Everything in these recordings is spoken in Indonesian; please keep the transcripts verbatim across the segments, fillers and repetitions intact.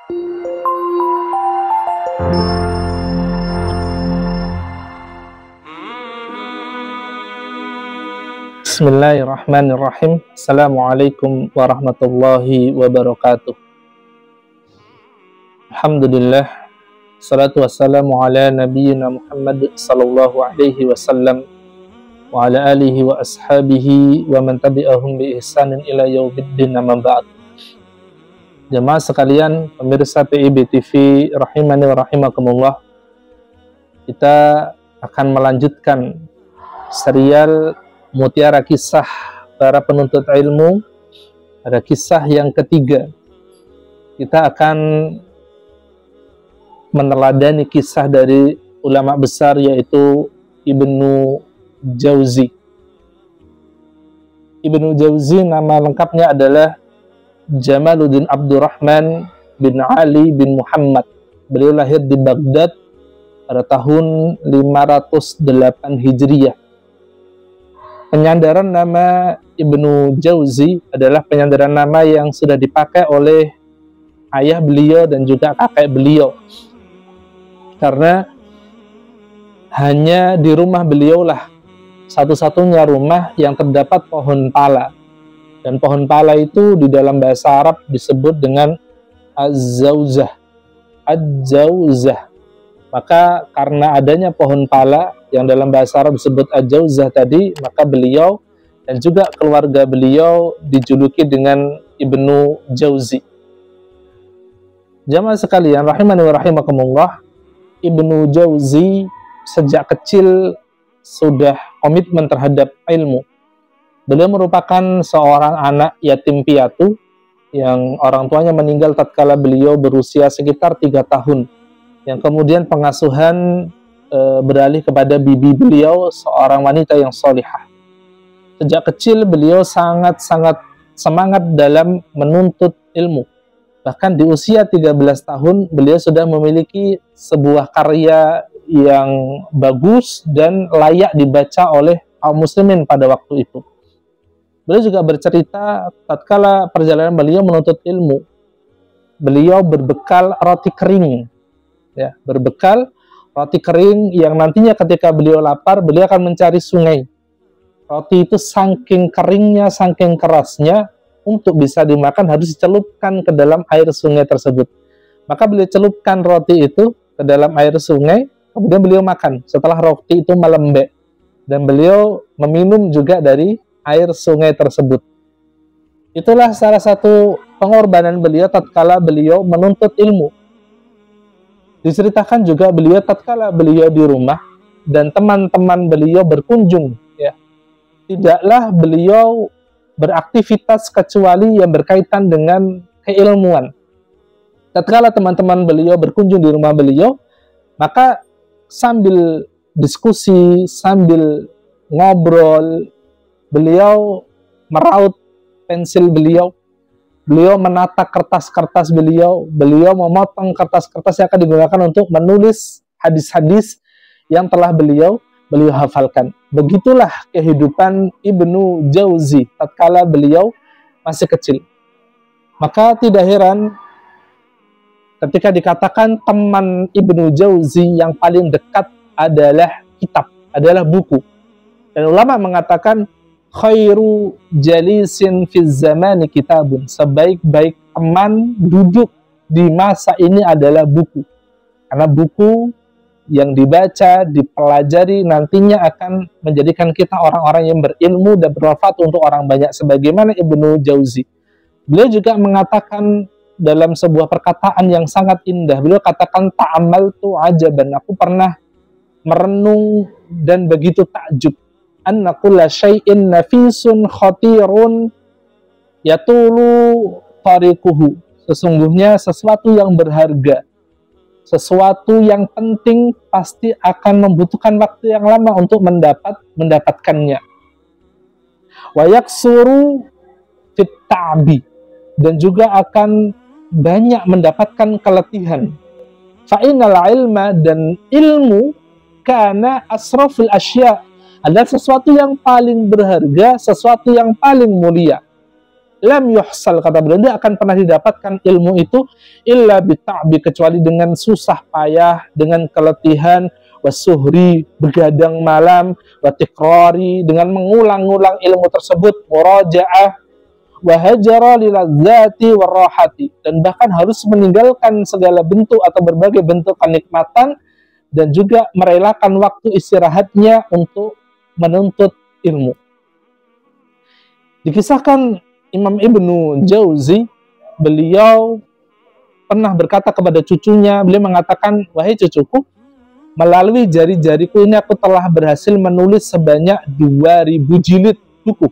Bismillahirrahmanirrahim. Assalamualaikum warahmatullahi wabarakatuh. Alhamdulillah, salatu wassalamu ala nabiyyina Muhammad sallallahu alaihi wasallam wa ala alihi wa ashabihi wa man tabi'ahum bi ihsanin ila yaumiddin, amma ba'd. Jemaah sekalian, pemirsa P I B T V rahimani wa rahimakumullah, kita akan melanjutkan serial Mutiara Kisah Para Penuntut Ilmu. Pada kisah yang ketiga, kita akan meneladani kisah dari ulama besar, yaitu Ibnu Jauzi. Ibnu Jauzi nama lengkapnya adalah Jamaluddin Abdurrahman bin Ali bin Muhammad. Beliau lahir di Baghdad pada tahun lima ratus delapan Hijriah. Penyandaran nama Ibnu Jauzi adalah penyandaran nama yang sudah dipakai oleh ayah beliau dan juga kakek beliau, karena hanya di rumah beliaulah satu-satunya rumah yang terdapat pohon pala, dan pohon pala itu di dalam bahasa Arab disebut dengan az-zauzah, az-zauzah. Maka karena adanya pohon pala yang dalam bahasa Arab disebut az-zauzah tadi, maka beliau dan juga keluarga beliau dijuluki dengan Ibnu Jauzi. Jamaah sekalian rahimani wa rahimakumullah, Ibnu Jauzi sejak kecil sudah komitmen terhadap ilmu. Beliau merupakan seorang anak yatim piatu yang orang tuanya meninggal tatkala beliau berusia sekitar tiga tahun, yang kemudian pengasuhan e, beralih kepada bibi beliau, seorang wanita yang solihah. Sejak kecil beliau sangat-sangat semangat dalam menuntut ilmu. Bahkan di usia tiga belas tahun beliau sudah memiliki sebuah karya yang bagus dan layak dibaca oleh kaum muslimin pada waktu itu. Beliau juga bercerita tatkala perjalanan beliau menuntut ilmu, beliau berbekal roti kering. Ya, berbekal roti kering yang nantinya ketika beliau lapar, beliau akan mencari sungai. Roti itu saking keringnya, saking kerasnya, untuk bisa dimakan harus dicelupkan ke dalam air sungai tersebut. Maka beliau celupkan roti itu ke dalam air sungai, kemudian beliau makan setelah roti itu melembek. Dan beliau meminum juga dari air sungai tersebut. Itulah salah satu pengorbanan beliau tatkala beliau menuntut ilmu. Diceritakan juga beliau tatkala beliau di rumah dan teman-teman beliau berkunjung, ya, tidaklah beliau beraktivitas kecuali yang berkaitan dengan keilmuan. Tatkala teman-teman beliau berkunjung di rumah beliau, maka sambil diskusi, sambil ngobrol, beliau meraut pensil beliau, beliau menata kertas-kertas beliau, beliau memotong kertas-kertas yang akan digunakan untuk menulis hadis-hadis yang telah beliau beliau hafalkan. Begitulah kehidupan Ibnu Jauzi tatkala beliau masih kecil. Maka tidak heran ketika dikatakan teman Ibnu Jauzi yang paling dekat adalah kitab, adalah buku. Dan ulama mengatakan khairu jalisin fi zamani kitabun, sebaik-baik teman duduk di masa ini adalah buku. Karena buku yang dibaca, dipelajari nantinya akan menjadikan kita orang-orang yang berilmu dan bermanfaat untuk orang banyak, sebagaimana Ibnu Jauzi. Beliau juga mengatakan dalam sebuah perkataan yang sangat indah, beliau katakan ta'amaltu ajaban, aku pernah merenung dan begitu takjub, anna kulla syai'in nafisun khatirun yatulu tariquhu, sesungguhnya sesuatu yang berharga, sesuatu yang penting pasti akan membutuhkan waktu yang lama untuk mendapat mendapatkannya. Wa yaksuru fit ta'bi, dan juga akan banyak mendapatkan keletihan. Fa innal ilma, dan ilmu, kana asraful asya, adalah sesuatu yang paling berharga, sesuatu yang paling mulia. lam yuhsal, kata beliau, tidak akan pernah didapatkan ilmu itu illa bita'bi, kecuali dengan susah payah, dengan keletihan, wasuhri, begadang malam, watikrari, dengan mengulang-ulang ilmu tersebut, muraja'ah, wahajara liladzati warrahati, dan bahkan harus meninggalkan segala bentuk atau berbagai bentuk kenikmatan, dan juga merelakan waktu istirahatnya untuk menuntut ilmu. Dikisahkan Imam Ibnu Jauzi, beliau pernah berkata kepada cucunya, beliau mengatakan, wahai cucuku, melalui jari-jariku ini aku telah berhasil menulis sebanyak dua ribu jilid buku.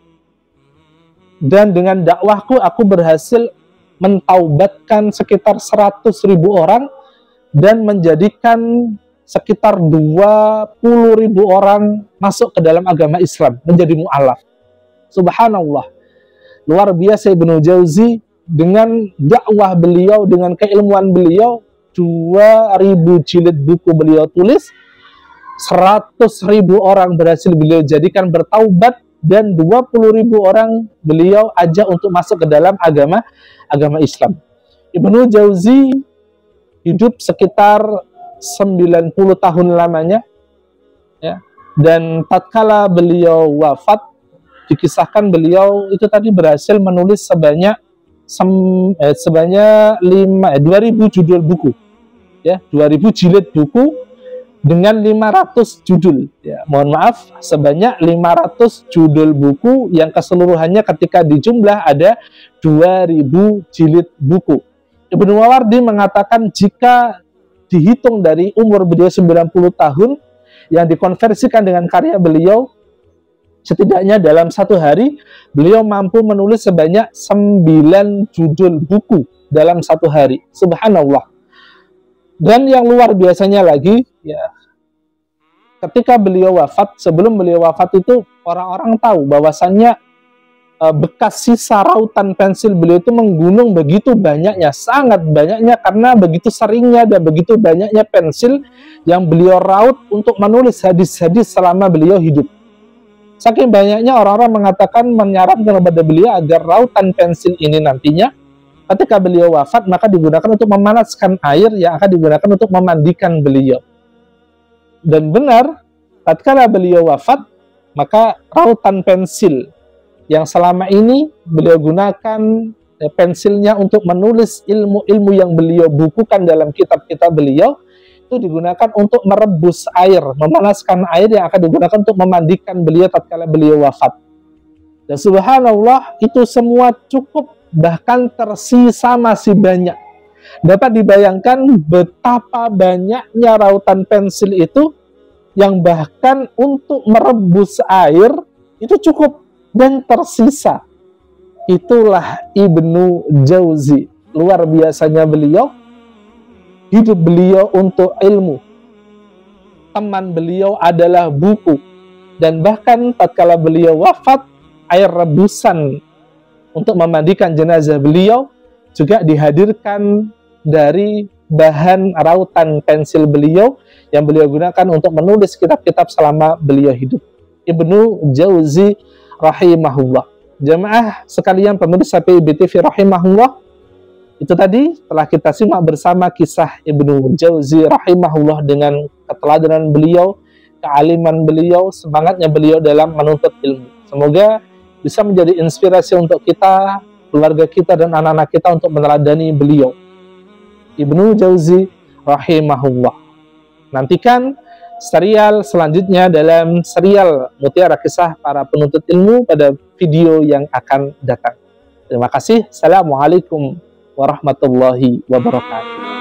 Dan dengan dakwahku aku berhasil mentaubatkan sekitar seratus ribu orang dan menjadikan sekitar dua puluh ribu orang masuk ke dalam agama Islam, menjadi mu'alaf. Subhanallah. Luar biasa Ibnu Jauzi, dengan dakwah beliau, dengan keilmuan beliau, dua ribu jilid buku beliau tulis, seratus ribu orang berhasil beliau jadikan bertaubat, dan dua puluh ribu orang beliau ajak untuk masuk ke dalam agama agama Islam. Ibnu Jauzi hidup sekitar sembilan puluh tahun lamanya, ya, dan tatkala beliau wafat, dikisahkan beliau itu tadi berhasil menulis sebanyak sem, eh, sebanyak lima, eh, dua ribu judul buku, ya, dua ribu jilid buku dengan lima ratus judul, ya, mohon maaf, sebanyak lima ratus judul buku yang keseluruhannya ketika dijumlah ada dua ribu jilid buku. Ibnu Mawardi mengatakan jika dihitung dari umur beliau sembilan puluh tahun yang dikonversikan dengan karya beliau, setidaknya dalam satu hari beliau mampu menulis sebanyak sembilan judul buku dalam satu hari. Subhanallah. Dan yang luar biasanya lagi, ya, ketika beliau wafat, sebelum beliau wafat itu orang-orang tahu bahwasannya e, bekas sisa rautan pensil beliau itu menggunung begitu banyaknya, sangat banyaknya, karena begitu seringnya dan begitu banyaknya pensil yang beliau raut untuk menulis hadis-hadis selama beliau hidup. Saking banyaknya orang-orang mengatakan, menyarankan kepada beliau agar rautan pensil ini nantinya ketika beliau wafat maka digunakan untuk memanaskan air yang akan digunakan untuk memandikan beliau. Dan benar, tatkala beliau wafat, maka rautan pensil yang selama ini beliau gunakan, eh, pensilnya untuk menulis ilmu-ilmu yang beliau bukukan dalam kitab-kitab beliau, itu digunakan untuk merebus air, memanaskan air yang akan digunakan untuk memandikan beliau tatkala beliau wafat. Dan subhanallah, itu semua cukup, bahkan tersisa masih banyak. Dapat dibayangkan betapa banyaknya rautan pensil itu, yang bahkan untuk merebus air itu cukup dan tersisa. Itulah Ibnu Jauzi. Luar biasanya beliau. Hidup beliau untuk ilmu. Teman beliau adalah buku. Dan bahkan tatkala beliau wafat, air rebusan untuk memandikan jenazah beliau juga dihadirkan dari bahan rautan pensil beliau yang beliau gunakan untuk menulis kitab-kitab selama beliau hidup. Ibnu Jauzi rahimahullah. Jamaah sekalian pemirsa P I B T V rahimahullah, itu tadi telah kita simak bersama kisah Ibnu Jauzi rahimahullah dengan keteladanan beliau, kealiman beliau, semangatnya beliau dalam menuntut ilmu. Semoga bisa menjadi inspirasi untuk kita, keluarga kita, dan anak-anak kita untuk meneladani beliau, Ibnu Jauzi rahimahullah. Nantikan serial selanjutnya dalam serial Mutiara Kisah Para Penuntut Ilmu pada video yang akan datang. Terima kasih. Assalamualaikum warahmatullahi wabarakatuh.